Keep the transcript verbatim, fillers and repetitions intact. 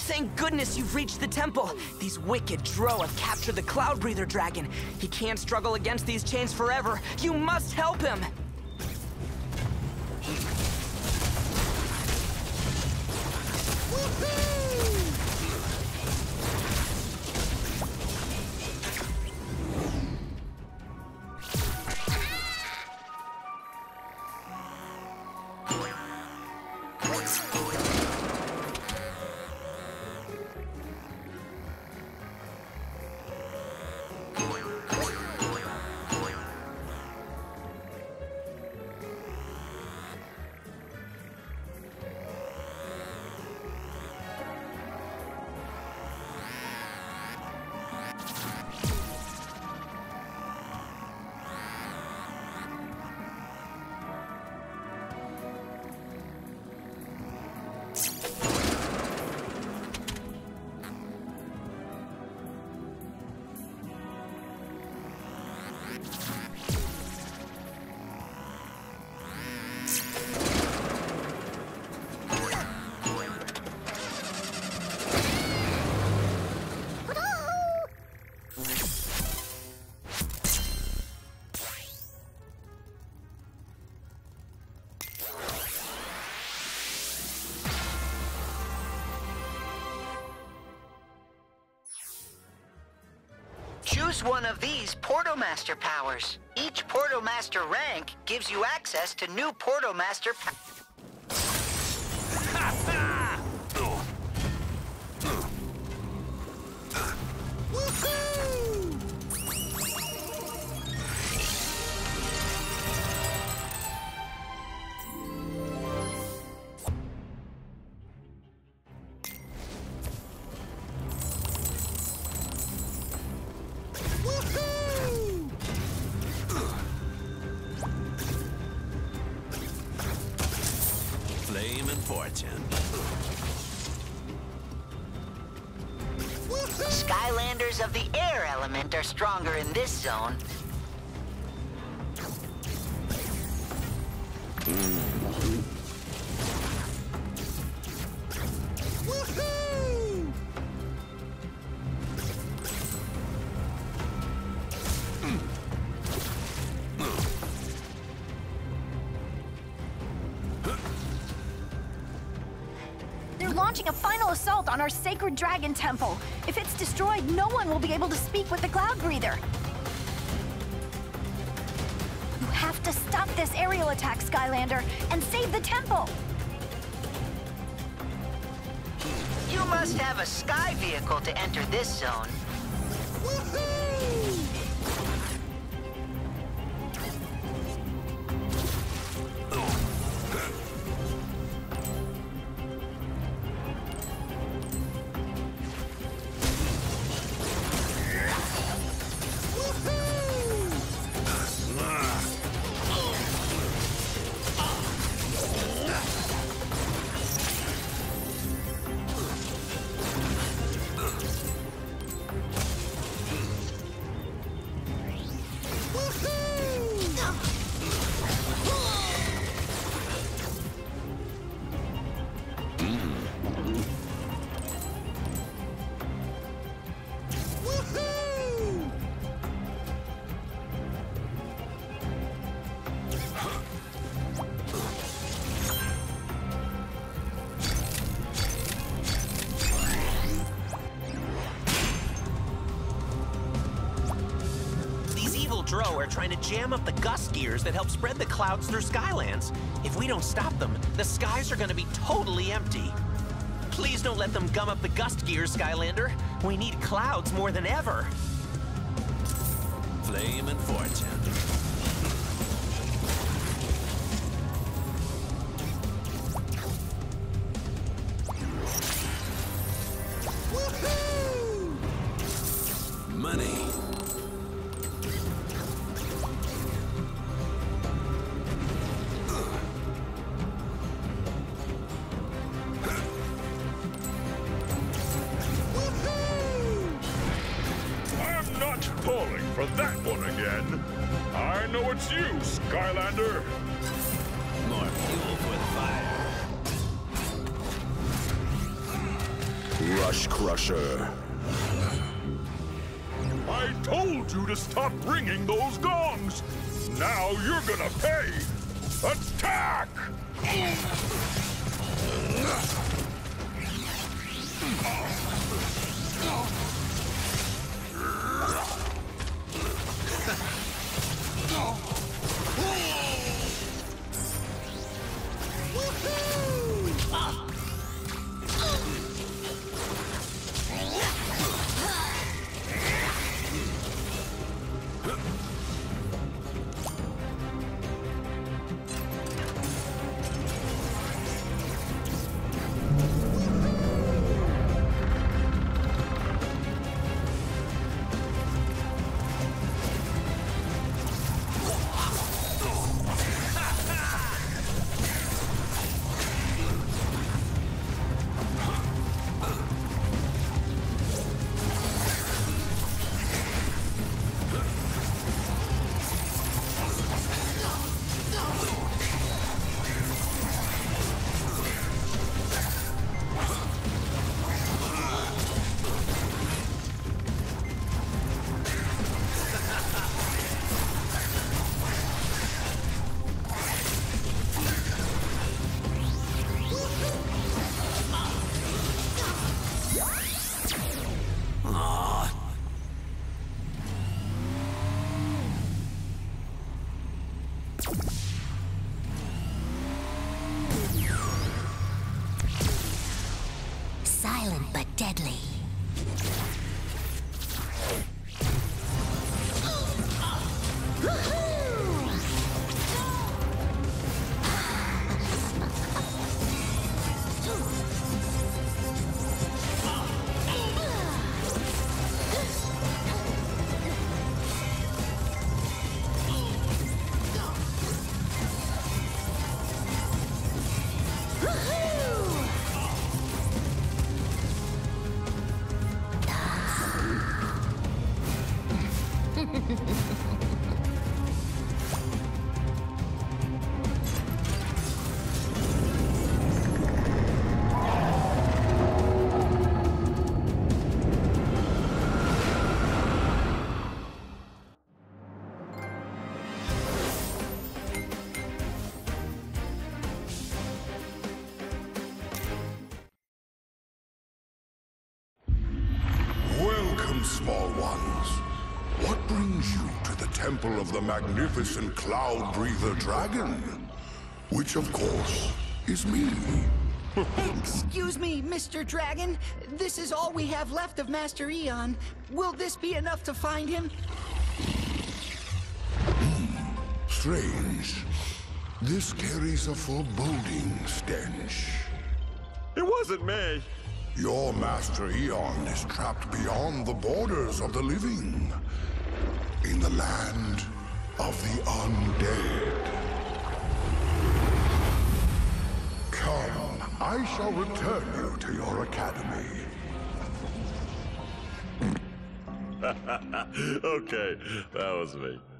Thank goodness you've reached the temple. These wicked Dro have captured the Cloudbreather dragon. He can't struggle against these chains forever. You must help him! Choose one of these Portomaster powers. Each Portomaster rank gives you access to new Portomaster powers. Flame and fortune. Skylanders of the air element are stronger in this zone. They're launching a final assault on our sacred dragon temple. If it's destroyed, no one will be able to speak with the Cloudbreather. You have to stop this aerial attack, Skylander, and save the temple. You must have a sky vehicle to enter this zone. Dro are trying to jam up the gust gears that help spread the clouds through Skylands. If we don't stop them, the skies are gonna be totally empty. Please don't let them gum up the gust gears, Skylander. We need clouds more than ever. Flame and fortune. Money. Falling for that one again. I know it's you, Skylander. More fuel for the fire. Rush Crusher. I told you to stop ringing those gongs! Now you're gonna pay! Attack! Silent but deadly. Small ones, what brings you to the temple of the magnificent Cloudbreather dragon? Which, of course, is me. Excuse me, Mister Dragon. This is all we have left of Master Eon. Will this be enough to find him? Hmm, strange. This carries a foreboding stench. It wasn't me. Your Master Eon is trapped beyond the borders of the living, in the land of the undead. Come, I shall return you to your academy. Okay, that was me.